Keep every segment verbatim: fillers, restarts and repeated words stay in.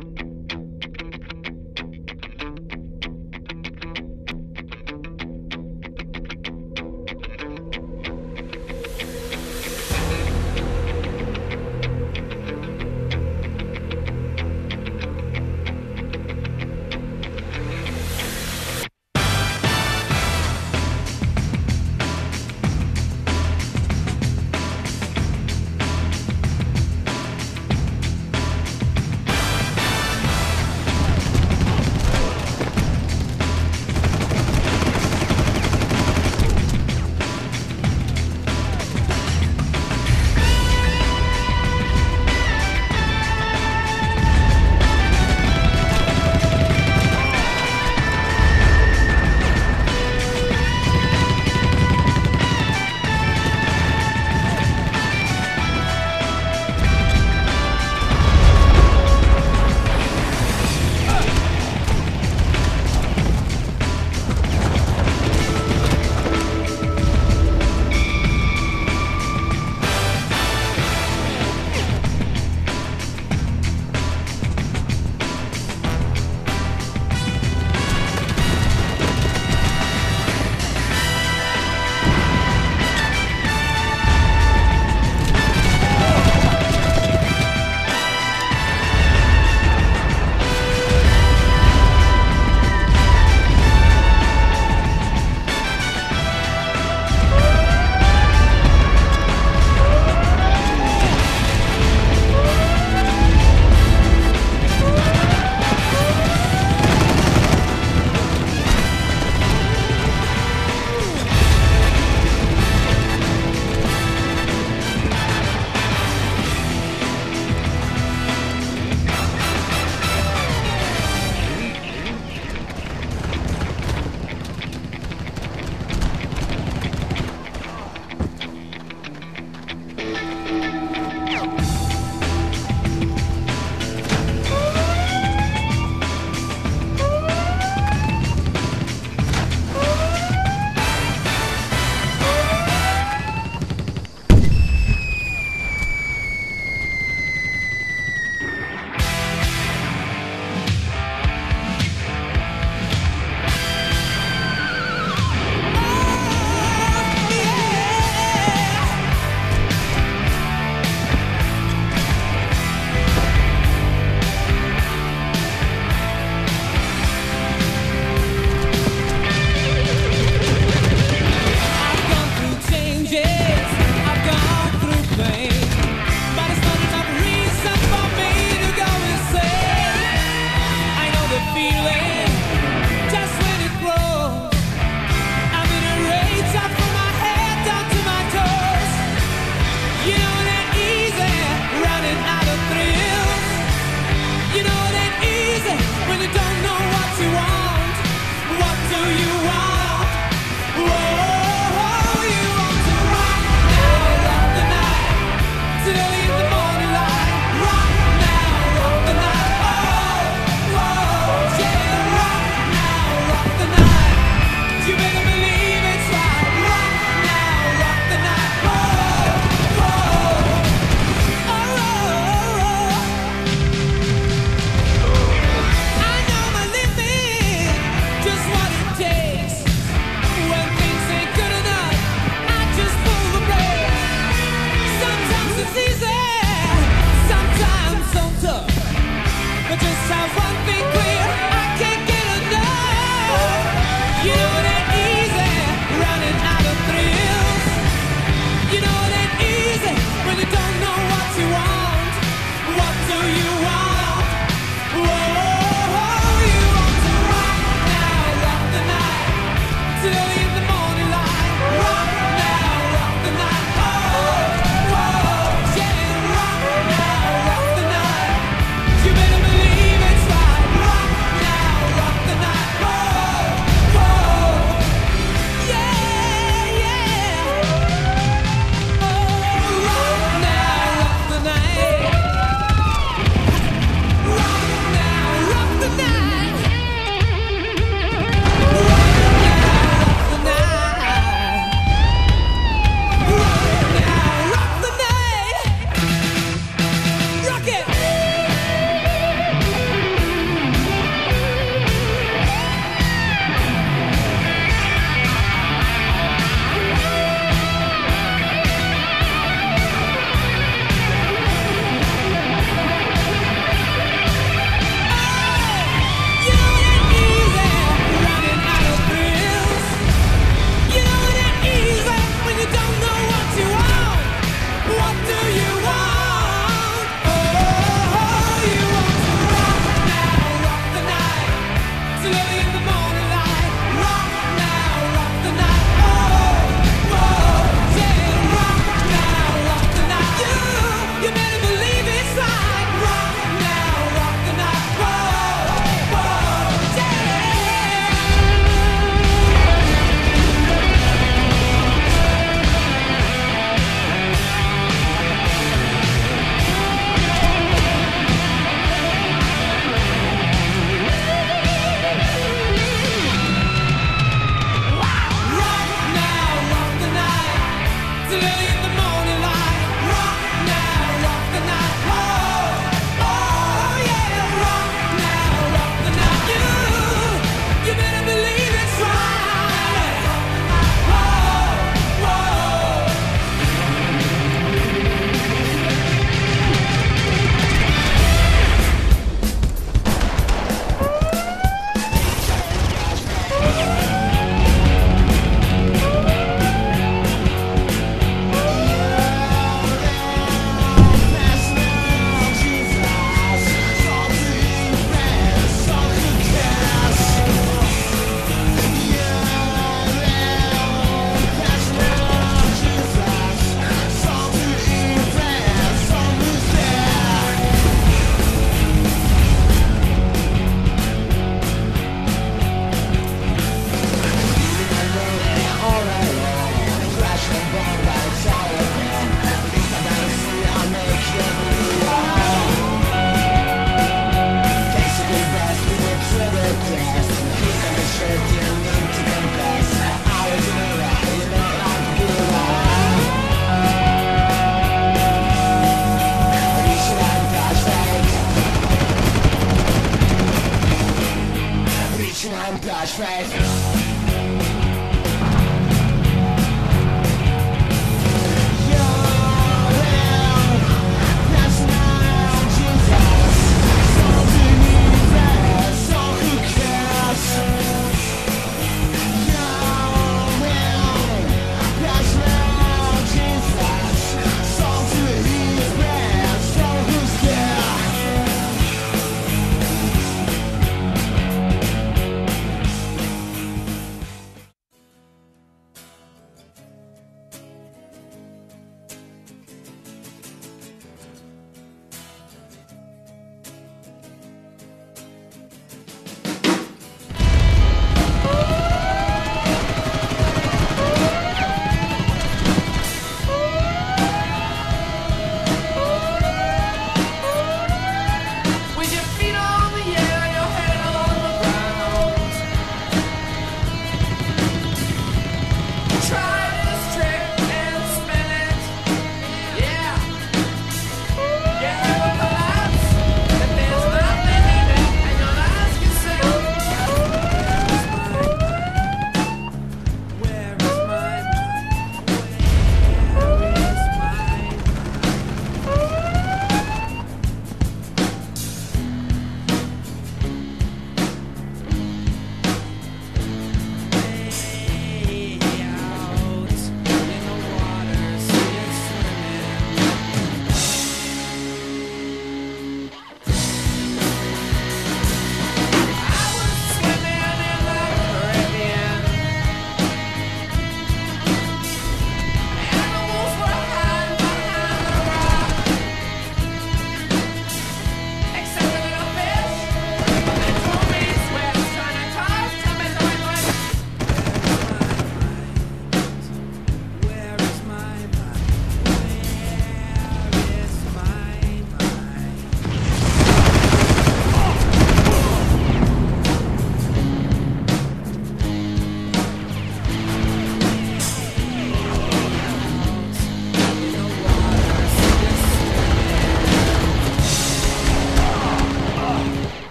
You better believe it's right. such faith.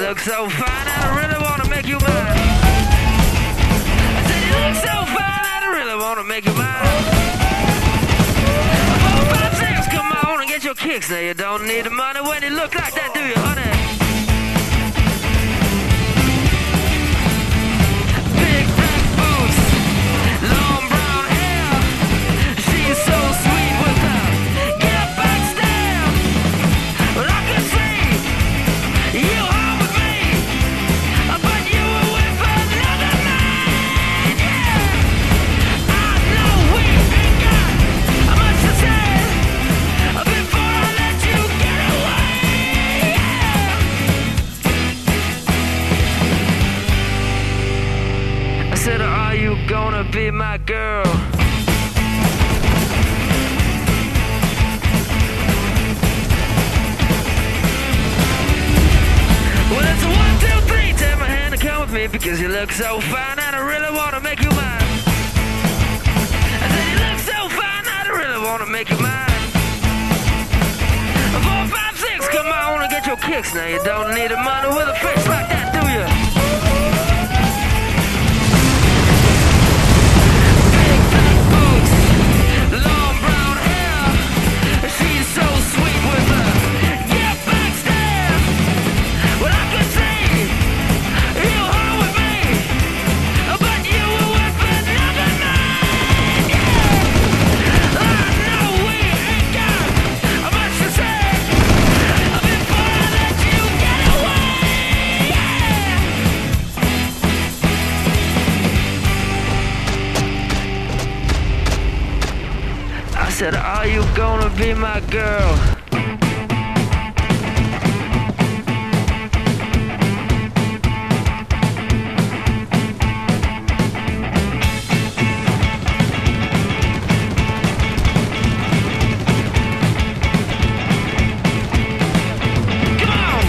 look so fine and I really wanna make you mine. I said you look so fine and I really wanna make you mine. Four, five, six, come on and get your kicks. Now you don't need the money when you look like that, do you, honey? Big black boots, long brown hair. She's so sweet with her get back stare. Well, I could see you home with me, but you were with another man. Yeah, I know we ain't got much to say before I let you get away. Yeah. I said, are you gonna be my girl? Well, it's a one, two, three. Take my hand and come with me because you look so fine and I really wanna make you mine. I said you look so fine and I really wanna make you mine. Four, five, six, come on and get your kicks. Now you don't need the money with a face like that, do you? Big black boots, long brown hair. She's so sweet with her get back stare. Well, I could see you home with me, but you were with another man. Yeah, I know we ain't got much to say before I let you get away. Yeah. I said, are you gonna be my girl? Come on!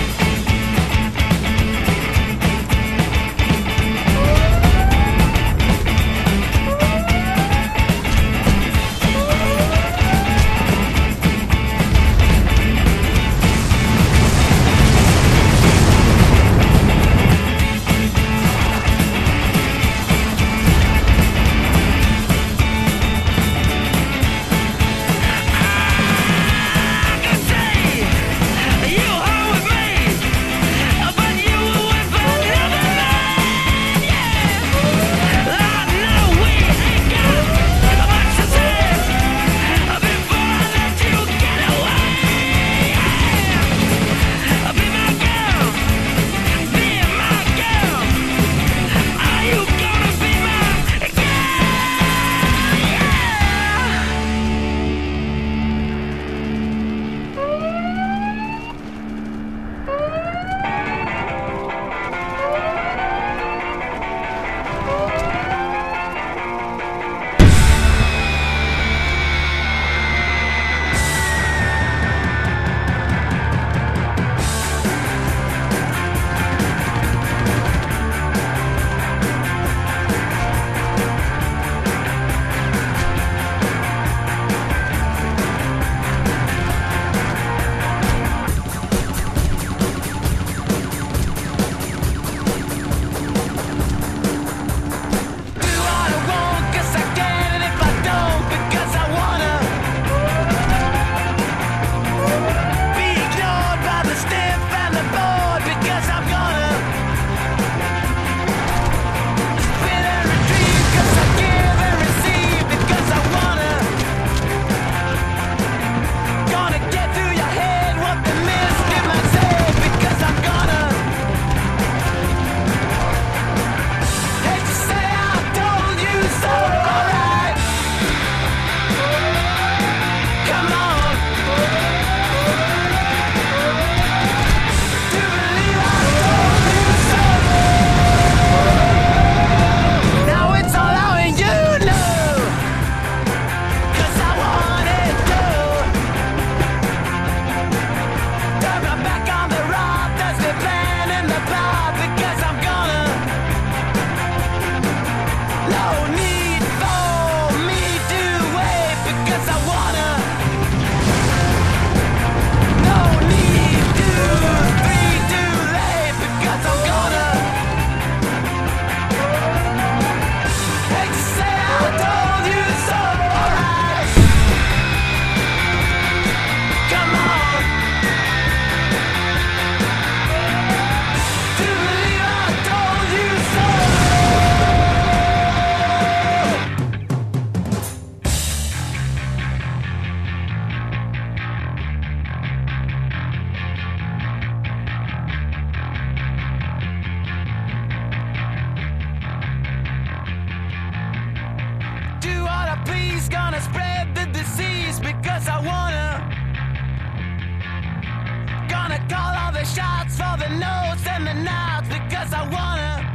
shots for the notes and the nods because I wanna